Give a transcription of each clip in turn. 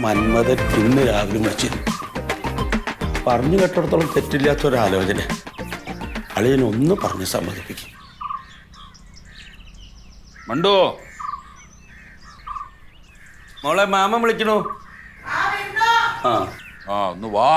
മന്മഥൻ ഇന്ന് രാവിലെ വിളിച്ചിരുന്നു. പറഞ്ഞു കേട്ടിടത്തോളം തെറ്റില്ലാത്തൊരാലോചന. അളിയനൊന്ന് പറഞ്ഞ് സമ്മതിപ്പിക്കും. മണ്ടോ മോളെ, മാമ വിളിക്കണോ? ഒന്ന് വാ.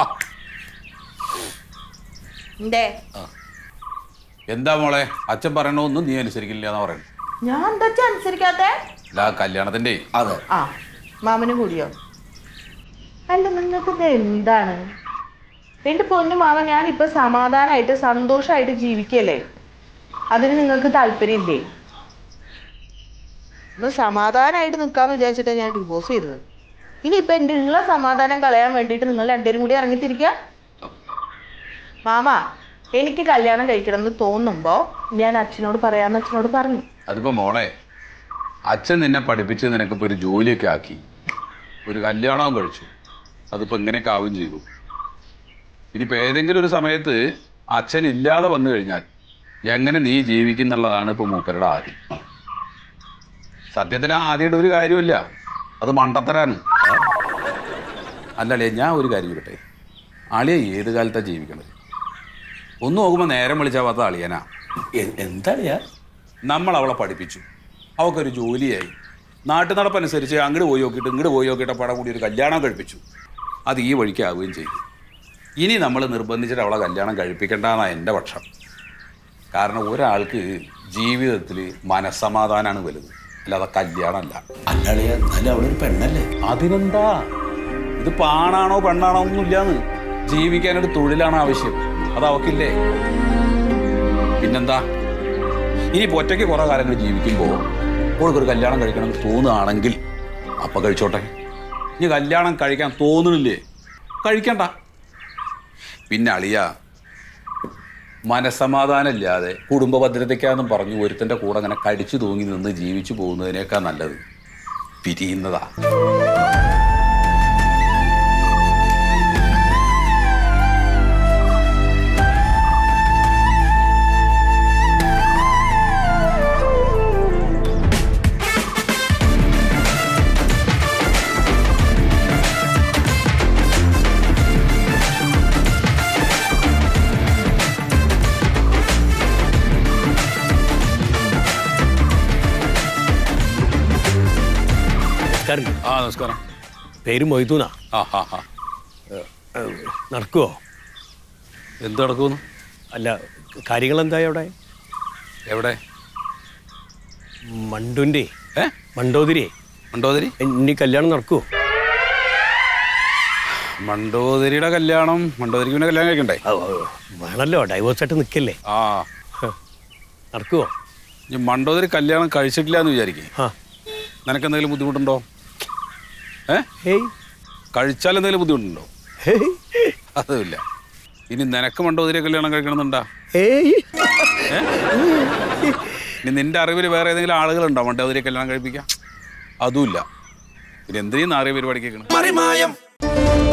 എന്താ മോളെ, അച്ഛൻ പറയണൊന്നും നീ അനുസരിക്കില്ല എന്നാ പറയുന്നത്. ഞാൻ എന്താ അനുസരിക്കാത്തെ? കല്യാണത്തിന്റെ. അതെ. മാമനും കൂടിയോ? അല്ല, നിങ്ങൾക്ക് ഇത് എന്താണ്? എന്റെ പൊന്നു മാമ, ഞാനിപ്പോ സമാധാനമായിട്ട് സന്തോഷമായിട്ട് ജീവിക്കല്ലേ? അതിന് നിങ്ങൾക്ക് താല്പര്യമില്ലേ? ഒന്ന് സമാധാനമായിട്ട് നിൽക്കാന്ന് വിചാരിച്ചിട്ടാ ഞാൻ ഡിവോഴ്സ് ചെയ്തത്. ഇനിയിപ്പൊ എന്റെ ഉള്ള സമാധാനം കളയാൻ വേണ്ടിയിട്ട് നിങ്ങൾ രണ്ടുപേരും കൂടി ഇറങ്ങിത്തിരിക്കുക. മാമ, എനിക്ക് കല്യാണം കഴിക്കണം എന്ന് തോന്നുമ്പോ ഞാൻ അച്ഛനോട് പറയാന്ന് അച്ഛനോട് പറഞ്ഞു. അതിപ്പോ മോളെ, അച്ഛൻ നിന്നെ പഠിപ്പിച്ച് നിനക്കിപ്പോ ഒരു ജോലിയൊക്കെ ആക്കി, ഒരു കല്യാണവും കഴിച്ചു. അതിപ്പോ ഇങ്ങനെയൊക്കെ ആവുകയും ചെയ്തു. ഇനിയിപ്പോ ഏതെങ്കിലും ഒരു സമയത്ത് അച്ഛൻ ഇല്ലാതെ വന്നു കഴിഞ്ഞാൽ എങ്ങനെ നീ ജീവിക്കുന്നുള്ളതാണ് ഇപ്പൊ മൂപ്പരുടെ ആദ്യം. സത്യത്തിന് ആദ്യമായിട്ട് ഒരു കാര്യമില്ല, അത് മണ്ടത്തരാണ്. അല്ലല്ലേ, ഞാൻ ഒരു കാര്യം ചോദിക്കട്ടെ, അളിയ ഏത് കാലത്താണ് ജീവിക്കണത്? ഒന്ന് നോക്കുമ്പോൾ നേരം വിളിച്ചാവാത്ത അളിയനാ. എന്താളിയാ? നമ്മൾ അവളെ പഠിപ്പിച്ചു, അവൾക്കൊരു ജോലിയായി, നാട്ടു നടപ്പനുസരിച്ച് അങ്ങോട്ട് പോയി നോക്കിയിട്ട് ഇങ്ങോട്ട് പോയി നോക്കിയിട്ട് പടം കൂടി ഒരു കല്യാണം കഴിപ്പിച്ചു. അത് ഈ വഴിക്കാവുകയും ചെയ്തു. ഇനി നമ്മൾ നിർബന്ധിച്ചിട്ട് അവളെ കല്യാണം കഴിപ്പിക്കേണ്ടെന്നാണ് എൻ്റെ പക്ഷം. കാരണം ഒരാൾക്ക് ജീവിതത്തിൽ മനസ്സമാധാനമാണ് വലുത്, അല്ലാതെ കല്യാണമല്ല. അല്ലളിയ, എന്നാലും അവളൊരു പെണ്ണല്ലേ? അതിനെന്താ? ഇത് പാണാണോ പെണ്ണാണോ ഒന്നുമില്ലാന്ന്. ജീവിക്കാനൊരു തൊഴിലാണ് ആവശ്യം, അത് അവക്കില്ലേ? പിന്നെന്താ? ഇനി ഒറ്റയ്ക്ക് കുറെ കാലങ്ങൾ ജീവിക്കുമ്പോൾ അവൾക്കൊരു കല്യാണം കഴിക്കണമെന്ന് തോന്നുകയാണെങ്കിൽ അപ്പം കഴിച്ചോട്ടെ. ഇനി കല്യാണം കഴിക്കാൻ തോന്നണില്ലേ, കഴിക്കണ്ട. പിന്നെ അളിയ, മനസ്സമാധാനം ഇല്ലാതെ കുടുംബ ഭദ്രതയ്ക്കാന്നും പറഞ്ഞു ഒരുത്തൻ്റെ കൂടെ അങ്ങനെ കടിച്ചു തൂങ്ങി നിന്ന് ജീവിച്ചു പോകുന്നതിനേക്കാൾ നല്ലത് പിരിയുന്നതാ. നമസ്കാരം. പേര് മൊയ്തൂനാ. നടക്കുവോ? എന്ത് നടക്കുമെന്ന്? അല്ല, കാര്യങ്ങൾ എന്തായി അവിടെ? എവിടെ? മണ്ടുൻ്റെ മണ്ടോതിരി. ഇനി കല്യാണം നടക്കുവോ? മണ്ടോദരിയുടെ കല്യാണം? മണ്ടോദരിക്ക് പിന്നെ കല്യാണം കഴിക്കണ്ടേ? വേണല്ലോ, ഡൈവോഴ്സായിട്ട് നിൽക്കല്ലേ. നടക്കുവോ? ഈ മണ്ടോദരി കല്യാണം കഴിച്ചിട്ടില്ല എന്ന് വിചാരിക്കേ, നിനക്കെന്തെങ്കിലും ബുദ്ധിമുട്ടുണ്ടോ? കഴിച്ചാൽ എന്തെങ്കിലും ബുദ്ധിമുട്ടുണ്ടോ? അതുമില്ല. ഇനി നിനക്ക് മണ്ടോദരിയെ കല്യാണം കഴിക്കണമെന്നുണ്ടാ? ഇനി നിന്റെ അറിവിൽ വേറെ ഏതെങ്കിലും ആളുകളുണ്ടോ മണ്ടോദരിയെ കല്യാണം കഴിപ്പിക്കാം? അതുമില്ല. പിന്നെ എന്തിനാ അറിയ പരിപാടിക്കേക്കണം?